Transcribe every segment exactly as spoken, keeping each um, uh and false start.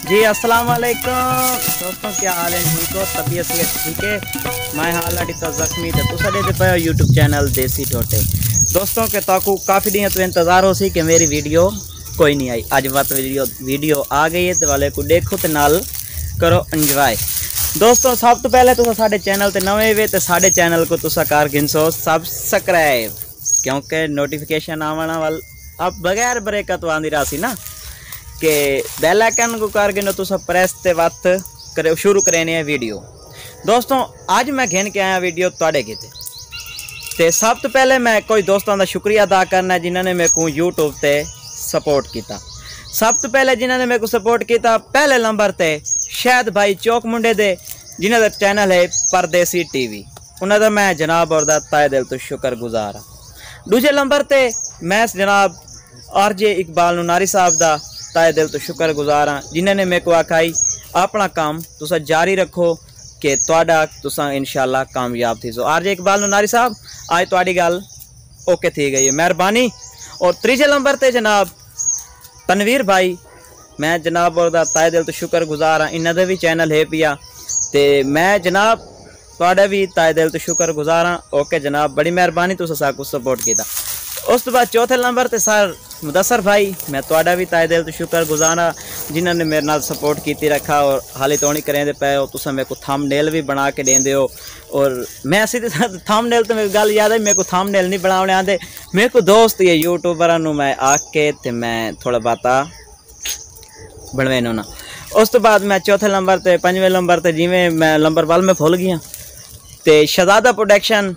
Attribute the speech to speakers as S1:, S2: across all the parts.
S1: जी अस्सलाम वालेकुम दोस्तों, क्या हाल है? ठीक हो? तबीयत ठीक है? मैं हाल अड़ी तो जख्मी तो तुसा दे पे यूट्यूब चैनल देसी टोटे दोस्तों के ताकू काफ़ी दिन तो इंतज़ार हो सी कि मेरी वीडियो कोई नहीं आई। अज बात वीडियो वीडियो आ गई है तो वाले को देखो तो नाल करो इंजॉय। दोस्तों सब तो पहले तुसा साडे चैनल ते नवे वे तो साडे चैनल को तुसा कार गिनसो सब्सक्राइब, क्योंकि नोटिफिकेशन आवाना वाल अब बगैर ब्रेक तो आंदी रासी ना कि बेल आइकन को कर गिनो तुसा प्रेस ते वत करे शुरू करेने है वीडियो। दोस्तों आज मैं घेन के आया वीडियो तुहाडे किते ते सब तो पहले मैं कोई दोस्तों का शुक्रिया अदा करना है जिन्होंने मेरे को यूट्यूब ते सपोर्ट किया। सब तो पहले जिन्होंने मेरे को सपोर्ट किया पहले नंबर ते शायद भाई चौक मुंडे दे जिन्हों का चैनल है परदेसी टीवी, उन्होंने मैं जनाब और ताए दिल तो शुक्रगुजार हाँ। दूजे नंबर ते मैं जनाब आर जे इकबाल नुनारी साहब का ताए दिल तो शुक्रगुजार हाँ जिन्होंने मेरे को आखाई अपना काम तुसा जारी रखो कि तुहाडा तुसा इंशाल्लाह कामयाब थी। सो आर जे इकबाल नुनारी साहब आज तुहाडी गल ओके थी गई है, मेहरबानी। और तीजे नंबर ते जनाब तनवीर भाई, मैं जनाब और ताए दिल तो शुक्रगुजार हाँ। इन्हों भी चैनल है पिया ते मैं जनाब तुहाडा भी ताए दिल तो शुक्रगुजार हाँ। ओके जनाब, बड़ी मेहरबानी तुसा सा कुछ सपोर्ट किया। उस तो बाद चौथे नंबर ते सर मुदस्सर भाई, मैं तुहाडा भी ताए दिल तो शुक्रगुजार हाँ जिन्होंने मेरे नाल सपोर्ट की रखा और हाली तो नहीं करेंदे पे हो। तुसा मेरे को थंबनेल भी बना के देंदे हो और मैं सीधे थंबनेल तो मेरी गल याद है मेरे को थंबनेल नहीं बनाने आते। मेरे को दोस्त ये यूट्यूबर मैं आके ते मैं थोड़ा बाता बनवे ना। उस तो बाद मैं चौथे नंबर ते पंजवें नंबर ते जिमें मैं नंबर वाल में भूल गया तो शहजादा प्रोडक्शन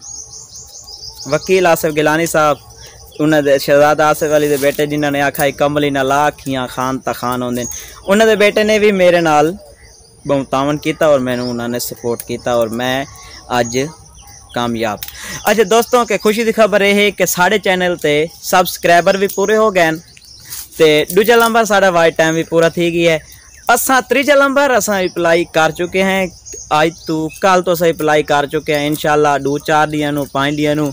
S1: वकील आसिफ गिलानी साहब, उन्होंने शहजादा आसिफ अली दे बेटे जिन्होंने आखा कमली ना लाखियाँ खान ता खान आते, उन्होंने बेटे ने भी मेरे नाल बहुत तावन किया और मैंने उन्होंने सपोर्ट किया और मैं अज कामयाब। अच्छा दोस्तों के खुशी की खबर यह है कि साढ़े चैनल ते सब्सक्राइबर भी पूरे हो गए तो दूजा नंबर साढ़ा वाइट टाइम भी पूरा थी गई है। असा त्रीजा नंबर असा अप्लाई कर चुके हैं, आज तो कल तो असा अप्लाई कर चुके हैं इंशाल्लाह दो चार दिन पाँच दिन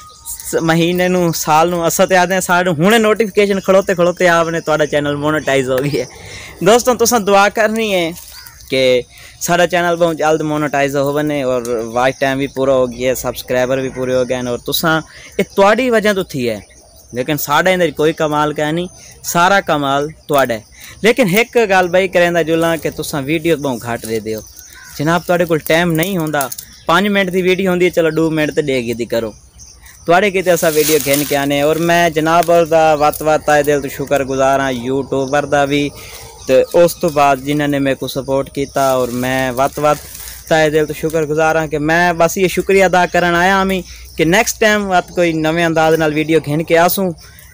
S1: महीने नू साल नू असा तो आते हैं साढ़े हुणे नोटिफिकेशन खड़ोते खड़ोते आपने तुहाडा चैनल मोनेटाइज हो गई है। दोस्तों तुसा दुआ करनी है कि साढ़ा चैनल बहुत जल्द मोनेटाइज हो बने और वाच टाइम भी पूरा हो गया है, सब्सक्राइबर भी पूरे हो गए और तुसा ये तुहाडी वजह तो थी है, लेकिन साढ़े अंदर कोई कमाल का नहीं, सारा कमाल तुहाडा है। लेकिन एक गल बई करेंदा जुला कि तुसा वीडियो बहुत घट दे दियो जनाब, तुहाडे कोल टाइम नहीं होंदा। पाँच मिनट की वीडियो होंदी है, चलो दो मिनट तो डेगी दी करो तुहाडे किते असा वीडियो घेन के आने। और मैं जनाब और दा वत वत ताए दिल तो शुक्रगुजार हाँ यूट्यूबर दा भी तो उस तो बाद जिन्होंने मेरे को सपोर्ट किया और मैं वत वत ताए दिल तो शुक्रगुजार हाँ कि मैं बस ये शुक्रिया अदा करन आया हमी कि नैक्सट टाइम वत कोई नवे अंदाज नाल वीडियो घेन के आसूँ।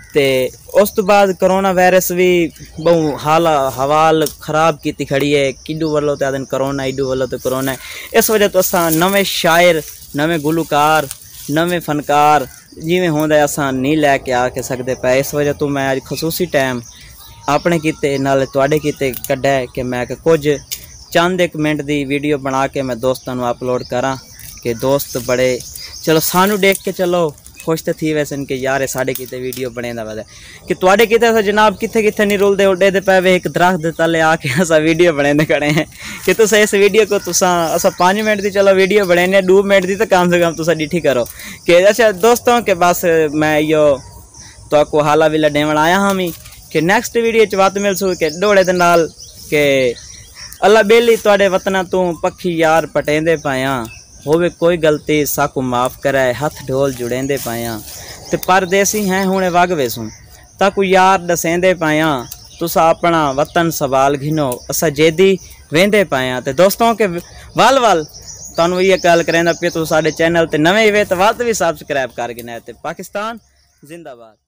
S1: तो उस तो बाद करोना वायरस भी बहु हाल हवाल खराब की खड़ी है, किडू वालों तो आदन करोना इडू वालों तो करोना है। इस वजह तो असा नवे शायर नवे गुलकार नवे फनकार जिमें होंदा असा नहीं लैके आ के सकते पे। इस वजह तो मैं अज खसूसी टाइम अपने किते नाल तुहाडे किते कड्ढा है कि मैं कुछ चंद एक मिनट की वीडियो बना के मैं दोस्तों को अपलोड करा कि दोस्त बड़े चलो सानू देख के चलो खुश तो थी वैसे कि यार साढ़े किते वीडियो बने दा कि तुहाडे किते जनाब किथे किथे नहीं रुलते उड्डे पे वे एक दरख्त तले आके असा वीडियो बने खड़े हैं कि तुसा इस वीडियो को तुसा असा पाँच मिनट की चलो वीडियो बने दो मिनट की तो कम से कम तुसा डिठी करो कि अच्छा दोस्तों के बस मैं यो तो को हाला विला डेवन आया हमी कि नैक्सट वीडियो च बात मिल सू कि दौड़े दे नाल कि अल्लाह बेली तुहाडे वतना तू पक्षी यार पटेंदे पाया होवे कोई गलती साकू माफ़ कराए हथ ढोल जुड़ेंदे पाया तो परदेसी हैं हुणे वगवे सूं ताकू यार दसेंदे पाया तुसा अपना वतन सवाल घिनो असा जेदी वेंदे पाया। तो दोस्तों के वल वल तुहानू ये गल करेंदा पे तू साडे चैनल ते नवे वे तो वत भी सब्सक्राइब कर गिना। पाकिस्तान जिंदाबाद।